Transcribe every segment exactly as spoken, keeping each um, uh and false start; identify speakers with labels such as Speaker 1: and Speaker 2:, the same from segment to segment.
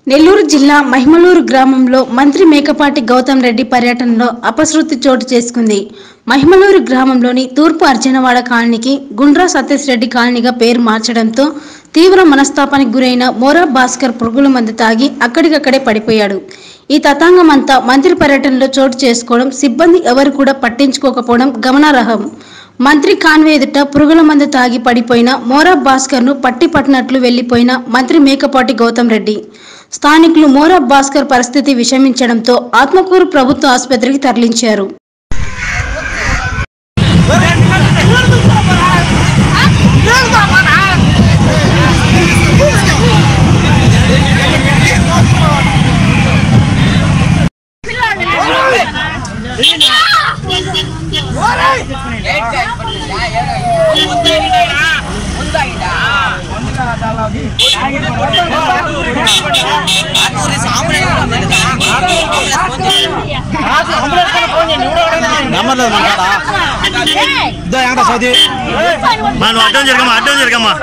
Speaker 1: నెల్లూరు జిల్లా మహిమలూరు గ్రామంలో మంత్రి మేకపాటి గౌతమ్ రెడ్డి పర్యటనలో అపశృతి చోటు చేసుకుంది. మహిమలూరు గ్రామంలోని తూర్పు అర్జనవాడ కాలనీకి గుండ్రా సతీష్ రెడ్డి కాలనీగా పేరు మార్చడంతో తీవ్ర మనస్తాపానికి గురైన మోరా భాస్కర్ పురుగుల మందు తాగి అక్కడికక్కడే పడిపోయాడు. ఈ తతంగమంతా మంత్రి పర్యటనలో చోటు చేసుకోవడం, సిబ్బంది ఎవరు కూడా పట్టించుకోకపోవడం గమనార్హం. మంత్రి కాన్వే ఎదుట పురుగుల మందు తాగి పడిపోయిన మోరా భాస్కర్ ను పట్టి పట్టినట్లు వెళ్లిపోయిన మంత్రి మేకపాటి గౌతమ్ రెడ్డి. స్థానికులు మోరా భాస్కర్ పరిస్థితి విషమించడంతో ఆత్మకూరు ప్రభుత్వ ఆసుపత్రికి తరలించారు.
Speaker 2: మనం అడ్డం జరగమ్మా అడ్డం జరగమ్మా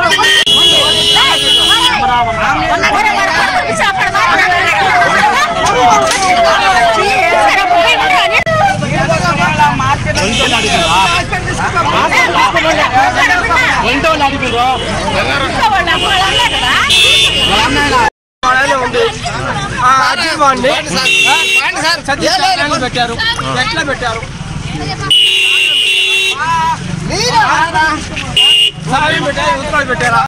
Speaker 3: పెట్టారు ఎట్లా పెట్టారు పెట్టారు పెట్టారా